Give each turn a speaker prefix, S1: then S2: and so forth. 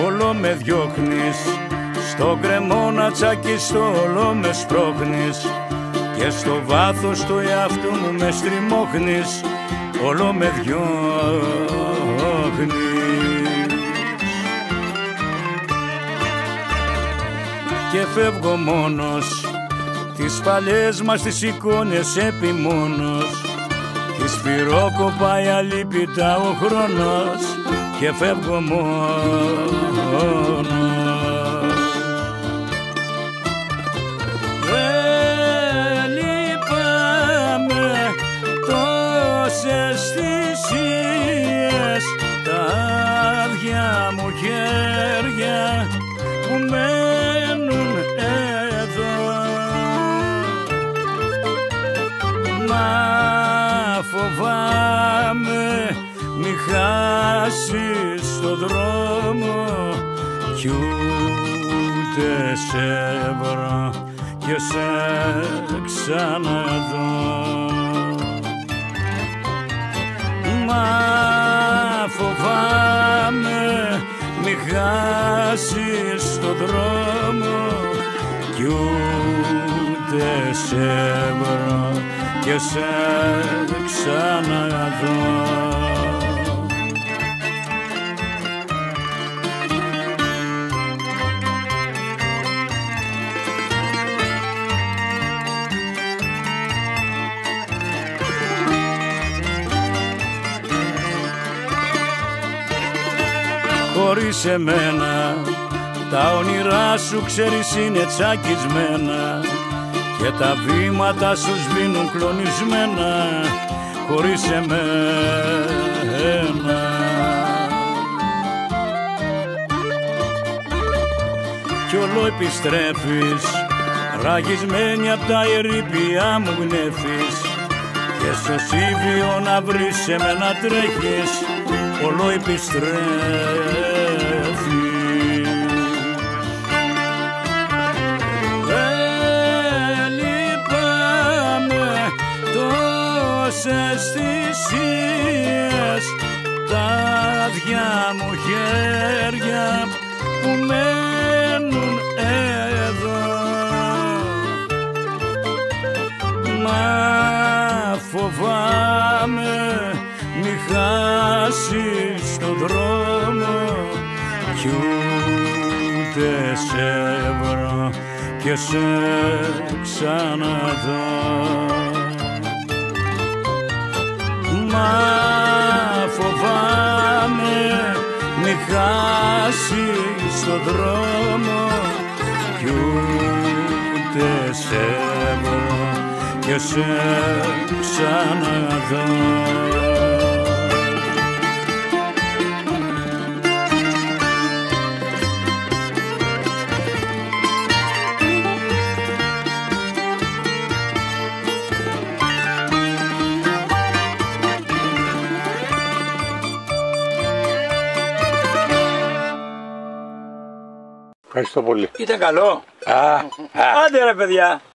S1: όλο με διώχνεις, στο κρεμόνα τσακιστό όλο με σπρώχνεις και στο βάθος του εαυτού μου με στριμώχνεις, όλο με διώχνεις. Και φεύγω μόνος, τις παλιές μας τις εικόνες επιμόνος, τη σφυρόκοπα η αλίπητα ο χρόνος και φεύγω μόνος. Δεν λυπάμαι τόσες θυσίες, τα άδεια μου χέρια που μένουν εδώ. Μα φοβάμαι μη χάσεις το δρόμο κι ούτε σε βρω και σε ξαναδώ. Μα φοβάμαι μη χάσεις το δρόμο κι ούτε σε βρω και σε ξαναδώ. Χωρίς εμένα τα όνειρά σου ξέρεις είναι τσακισμένα και τα βήματα σου σβήνουν κλονισμένα χωρίς εμένα. Κι όλο επιστρέφεις ραγισμένη απ' τα ερήπια μου γνέφεις και στο σύβιο να βρεις εμένα τρέχεις, όλο επιστρέφεις. Τόσες θυσίες, τα άδεια μου χέρια που μένουν εδώ. Μα φοβάμαι μη χάσεις το δρόμο κι ούτε σε βρω και σε ξαναδώ. Μα φοβάμαι μη χάσεις το δρόμο κι ούτε σε βρω και σε ξαναδώ.
S2: Ευχαριστώ πολύ.
S1: Ήταν καλό. Άντε ρε παιδιά.